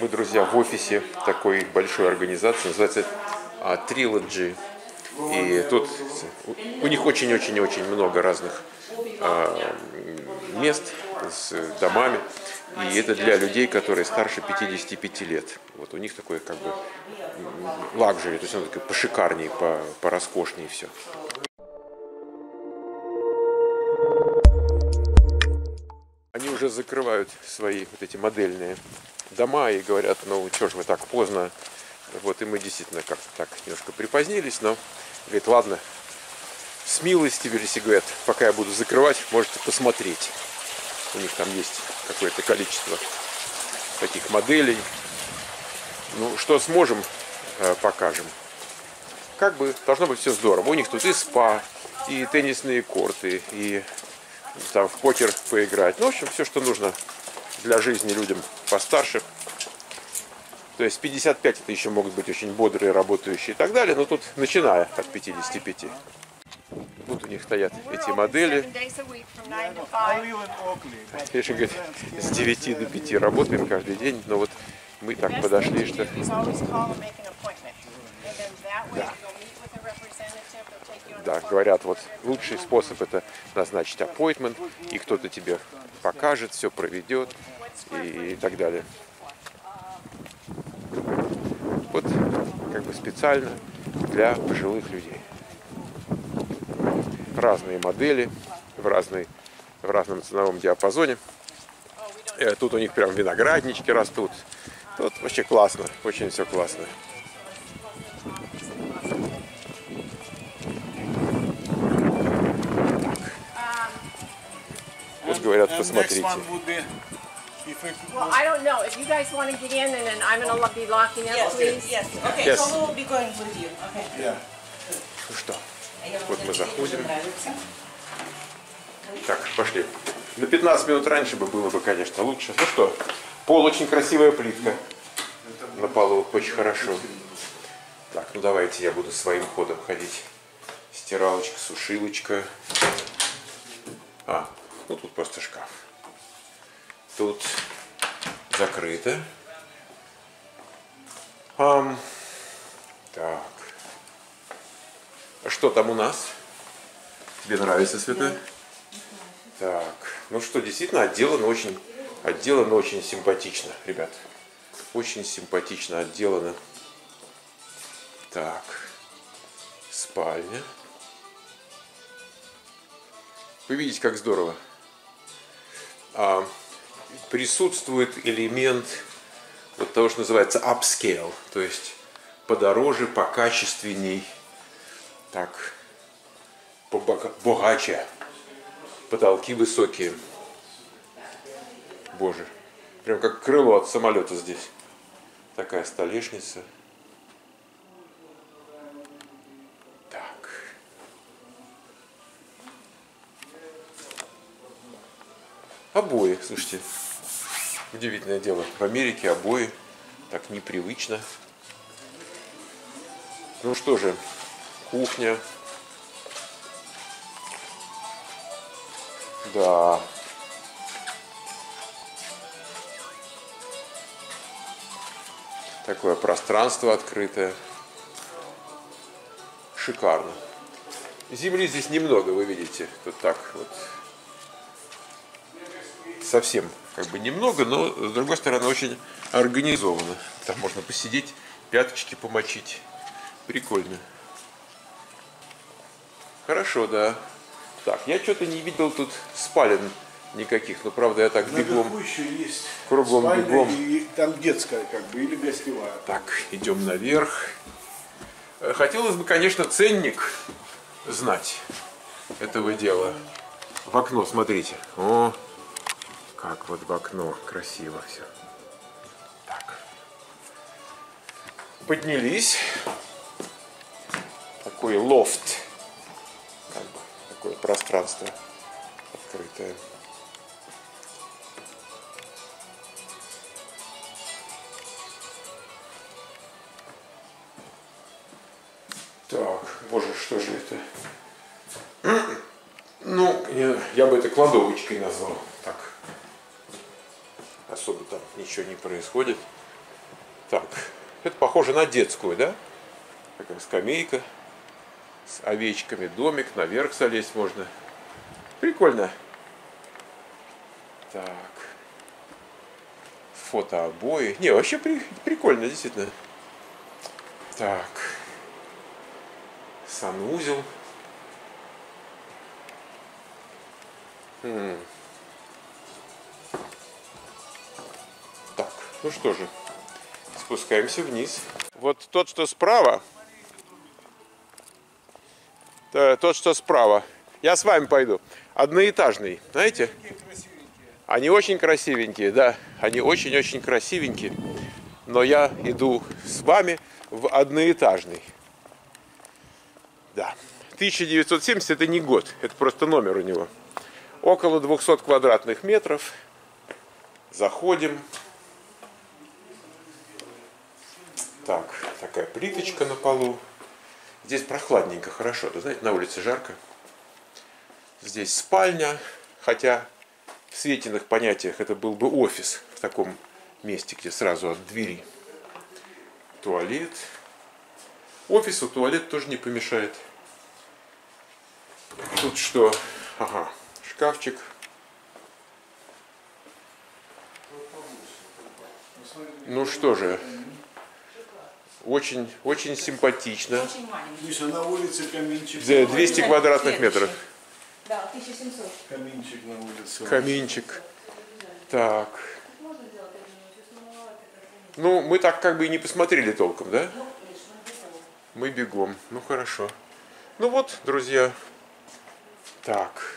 Мы, друзья, в офисе такой большой организации, называется Trilogy. И тут у них очень-очень-очень много разных мест с домами. И это для людей, которые старше 55 лет. Вот у них такой как бы лакжери, то есть он такой пошикарнее, пороскошнее все. Они уже закрывают свои вот эти модельные дома и говорят, ну что ж вы так поздно. Вот и мы действительно как-то так немножко припозднились, но говорит, ладно, смилостивились и говорят, пока я буду закрывать, можете посмотреть. У них там есть какое-то количество таких моделей. Ну, что сможем, покажем. Как бы должно быть все здорово. У них тут и спа, и теннисные корты, и там в покер поиграть. Ну, в общем, все, что нужно для жизни людям постарше. То есть 55 это еще могут быть очень бодрые, работающие и так далее, но тут начиная от 55. Вот у них стоят эти модели. Конечно, говорит, с 9 до 5 работаем каждый день, но вот мы так подошли, что... Да, говорят, вот лучший способ это назначить appointment, и кто-то тебе покажет, все проведет и так далее. Вот как бы специально для пожилых людей. Разные модели в разном ценовом диапазоне. Тут у них прям винограднички растут. Тут вообще классно, очень все классно. Вот говорят, посмотрите. Well, I don't know. If you guys want to get in, and then I'm going to be locking up, please. Yes. Okay. Yes. So we'll be going with you. Okay. Yeah. Ну что, вот мы заходим. Так, пошли. На 15 минут раньше было бы, конечно, лучше. Ну что, пол очень красивая плитка. На полу очень хорошо. Так, ну давайте я буду своим ходом ходить. Стиралочка, сушилочка. Ну тут просто шкаф. Тут закрыто. Так. Что там у нас? Тебе нравится, Света? Так. Ну что, действительно, отделано очень симпатично, ребят. Очень симпатично отделано. Так. Спальня. Вы видите, как здорово. Присутствует элемент вот того, что называется upscale, то есть подороже, покачественней, так, побогаче, потолки высокие. Боже, прям как крыло от самолета здесь. Такая столешница. Так. Обои, слушайте. Удивительное дело. В Америке обои так непривычно. Ну что же, кухня. Да. Такое пространство открытое. Шикарно. Земли здесь немного, вы видите. Тут так вот. Совсем как бы немного, но с другой стороны очень организованно. Там можно посидеть, пяточки помочить. Прикольно. Хорошо, да. Так, я что-то не видел тут спален никаких. Но правда я так бегом. Наверху еще есть кругом спальня, бегом. и там детская как бы или гостевая. Так, идем наверх. Хотелось бы, конечно, ценник знать этого дела. В окно смотрите. О, как вот в окно красиво все. Так. Поднялись. Такой лофт. Как бы, такое пространство открытое. Так, боже, что же это? Ну, я бы это кладовочкой назвал. Так. Особо там ничего не происходит. Так, это похоже на детскую, да? Такая скамейка с овечками, домик, наверх залезть можно. Прикольно. Так. Фотообои. Не, вообще прикольно, действительно. Так. Санузел. Так, ну что же. Спускаемся вниз. Вот тот, что справа. Тот, что справа. Я с вами пойду. Одноэтажный, знаете? Они очень красивенькие, да. Они очень-очень красивенькие. Но я иду с вами в одноэтажный. Да. 1970 это не год. Это просто номер у него. Около 200 квадратных метров. Заходим. Так, такая плиточка на полу. Здесь прохладненько, хорошо. Да, знаете, на улице жарко. Здесь спальня, хотя в Светиных понятиях это был бы офис в таком месте, где сразу от двери. Туалет. Офису туалет тоже не помешает. Тут что? Ага, шкафчик. Ну что же, очень, очень симпатично. Миша, на улице каминчик. 200 квадратных метров. Да, 1700. Каминчик на улице. Каминчик. Так. Ну, мы так как бы и не посмотрели толком, да? Мы бегом. Ну, хорошо. Ну вот, друзья. Так.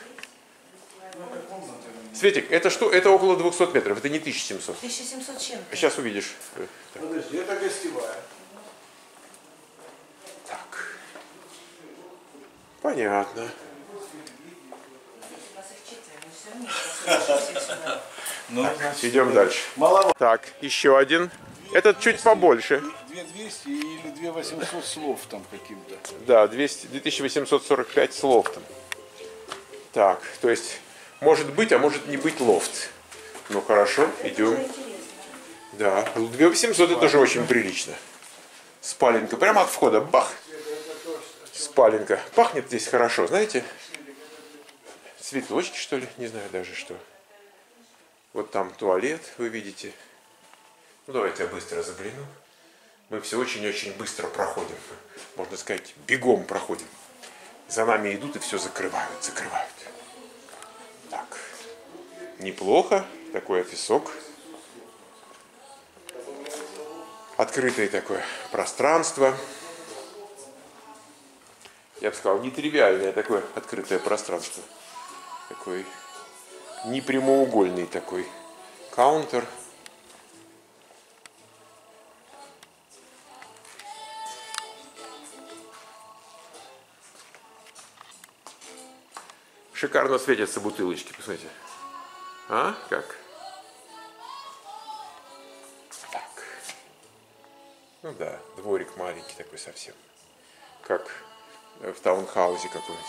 Светик, это что? Это около 200 метров. Это не 1700. 1700 чем-то. Сейчас увидишь. Подожди, это гостевая. Так. Понятно. Ну, Идем дальше. маловато. Так, еще один. Этот чуть побольше. 2200 или 2800 слов там каким-то. Да, 2845 с лофтом. Так, то есть, может быть, а может не быть лофт. Ну, хорошо, идем. Да, 2800 это тоже очень прилично. Спаленка, прямо от входа, бах. Спаленка. Пахнет здесь хорошо, знаете? Цветочки, что ли? Не знаю даже что. Вот там туалет, вы видите. Ну, давайте я быстро загляну. Мы все очень-очень быстро проходим. Можно сказать, бегом проходим. За нами идут и все закрывают. Так. Неплохо. Такой офисок. Открытое такое пространство. Я бы сказал, нетривиальное такое открытое пространство. Такой непрямоугольный такой каунтер. Шикарно светятся бутылочки, посмотрите. А? Как? Так. Ну да, дворик маленький такой совсем. Как в таунхаусе каком-нибудь.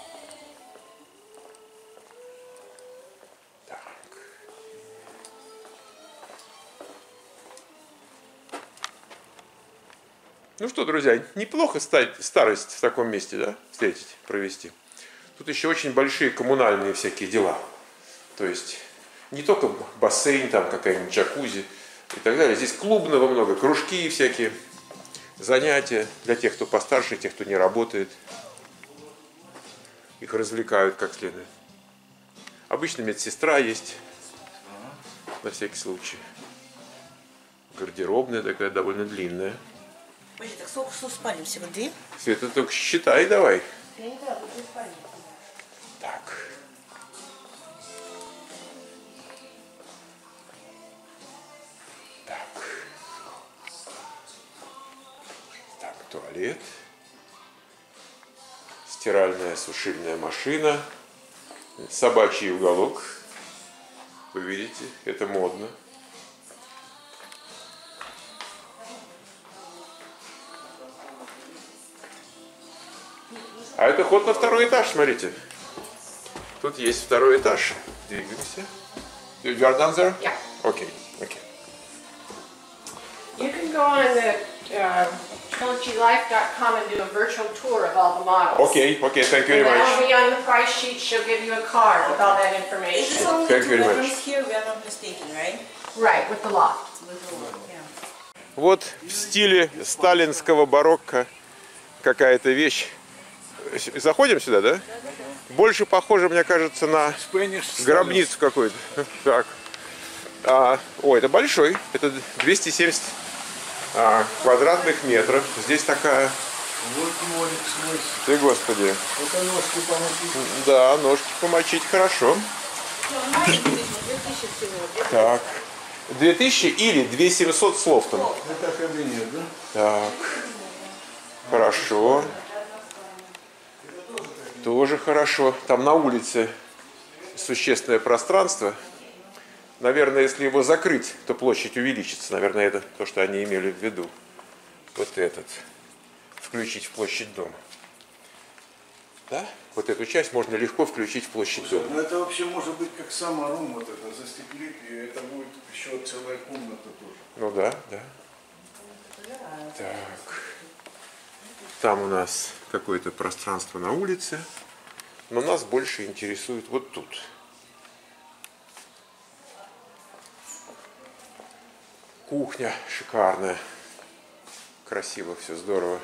Так. Ну что, друзья, неплохо старость в таком месте, да, встретить, провести. Тут еще очень большие коммунальные всякие дела. То есть не только бассейн, там какая-нибудь джакузи и так далее. Здесь клубного много, кружки всякие, занятия для тех, кто постарше, тех, кто не работает. Их развлекают как следует. Обычно медсестра есть, на всякий случай. Гардеробная такая, довольно длинная. Ой, так сколько что спальни всего? 2? Света, только считай давай. Я не знаю, тут 2 спальни. Так. Так, туалет. Стиральная, сушильная машина. Собачий уголок. Вы видите, это модно. А это ход на второй этаж, смотрите. Тут есть второй этаж. Двигаемся. You are done there? Yeah. Окей. You can go on the trilogylife.com and do a virtual tour of all the models. Окей, thank you very And that'll much. be on the price sheet. She'll give you a card with all that Is information. this only Thank you two very much. bedrooms here? We are not mistaken, right? Right, with the loft. Yeah. Вот в стиле сталинского барокко какая-то вещь. Заходим сюда, да? Больше похоже, мне кажется, на Spanish гробницу какую-то. Так. Ой, это большой. Это 270 квадратных метров. Здесь такая... Вот дворик свой. Ты, господи. Это ножки помогите. Да, ножки помочить хорошо. Так. 2000 или 2700 с лофтом. Это кабинет, да? Так. Хорошо. Тоже хорошо. Там на улице существенное пространство. Наверное, если его закрыть, то площадь увеличится. Наверное, это то, что они имели в виду. Вот этот. Включить в площадь дома. Да? Вот эту часть можно легко включить в площадь дома. Ну это вообще может быть как саморум, вот это застеклить, и это будет еще целая комната тоже. Ну да, да. Так. Там у нас какое-то пространство на улице. Но нас больше интересует вот тут. Кухня шикарная. Красиво, все здорово.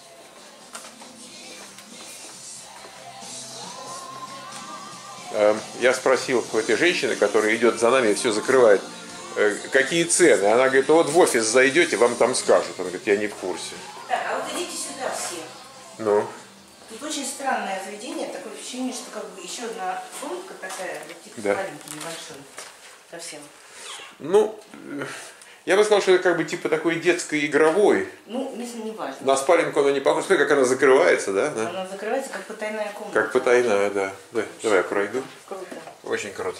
Я спросил у этой женщины, которая идет за нами и все закрывает, какие цены. Она говорит, вот в офис зайдете, вам там скажут. Она говорит, я не в курсе. Так, а вот идите сюда все. Ну, Тут очень странное заведение, такое ощущение, что как бы еще одна комнатка такая, вот типа Да. маленький, небольшой. Совсем. ну, я бы сказал, что это как бы типа такой детской игровой. Ну, если не важно. На спаленку она не похожа. Смотри, как она закрывается, да? Да. Она закрывается как потайная комната. Как потайная, да. Давай я пройду. Круто. Очень круто.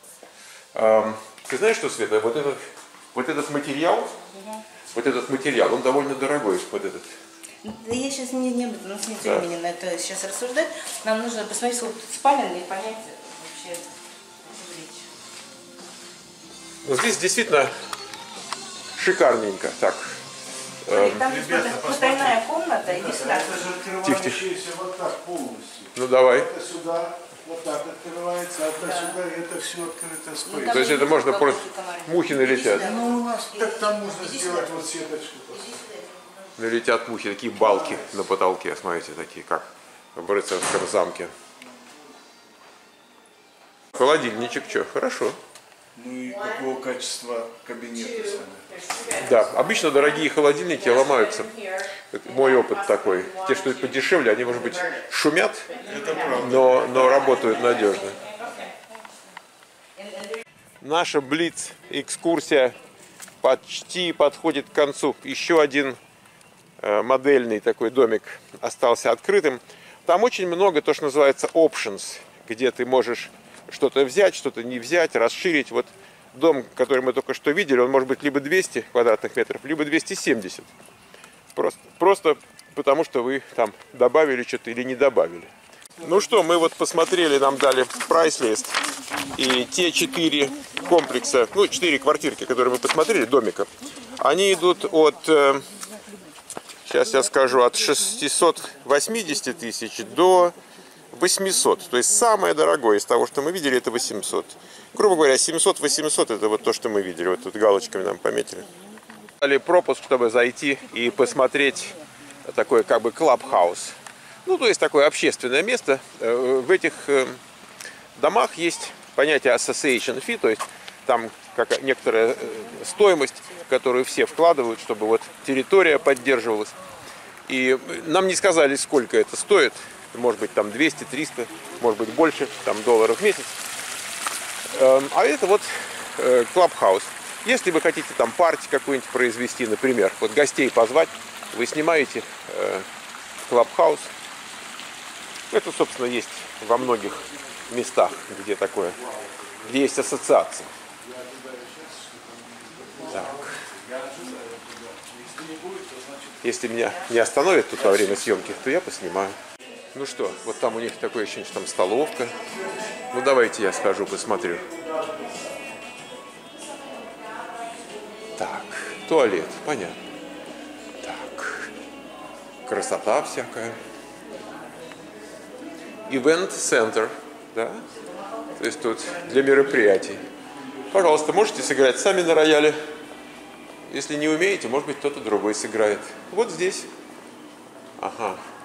Ты знаешь, что, Света, вот этот материал, он довольно дорогой, вот этот. Да я сейчас не об этом, у нас нет времени на это сейчас рассуждать. Нам нужно посмотреть вот спальня и понять вообще речь. Но здесь действительно шикарненько. Так, Там потайная комната, иди сюда. Это же открывающаяся вот так полностью. ну давай. Это сюда, вот так открывается, а это сюда, и это все открыто с Ну, пылью. То есть это можно просто... Мухи налетят. Ну у нас так там можно сделать вот сеточку. Налетят мухи, такие балки на потолке, смотрите, такие, как в рыцарском замке. Холодильничек, что, хорошо. Ну и какого качества кабинеты сами. Да, обычно дорогие холодильники ломаются. Это мой опыт такой. Те, что подешевле, они, может быть, шумят, но работают надежно. Наша блиц-экскурсия почти подходит к концу. Еще один модельный такой домик остался открытым. Там очень много то, что называется options, где ты можешь что-то взять, что-то не взять, расширить. Вот дом, который мы только что видели, он может быть либо 200 квадратных метров, либо 270. Просто потому, что вы там добавили что-то или не добавили. Ну что, мы вот посмотрели, нам дали прайс-лист. И те 4 комплекса, 4 квартирки, которые мы посмотрели, домика, они идут от, сейчас я скажу, от 680 тысяч до 800. То есть самое дорогое из того, что мы видели, это 800. Грубо говоря, 700-800 это вот то, что мы видели. Вот тут галочками нам пометили. Дали пропуск, чтобы зайти и посмотреть такой как бы клабхаус. Ну, то есть такое общественное место. В этих домах есть понятие association fee, то есть там как некоторая стоимость, которую все вкладывают, чтобы вот территория поддерживалась. И нам не сказали, сколько это стоит. Может быть, там 200-300, может быть, больше, там долларов в месяц. А это вот клабхаус. Если вы хотите там партию какую-нибудь произвести, например, вот гостей позвать, вы снимаете клабхаус. Это, собственно, есть во многих местах, где такое, где есть ассоциация. Так. Если меня не остановят тут во время съемки, то я поснимаю. Ну что, вот там у них такое ощущение, что там столовка. Ну давайте я схожу, посмотрю. Так, туалет, понятно. Так, красота всякая. Ивент-центр, да? То есть тут для мероприятий. Пожалуйста, можете сыграть сами на рояле. Если не умеете, может быть, кто-то другой сыграет. Вот здесь. Ага.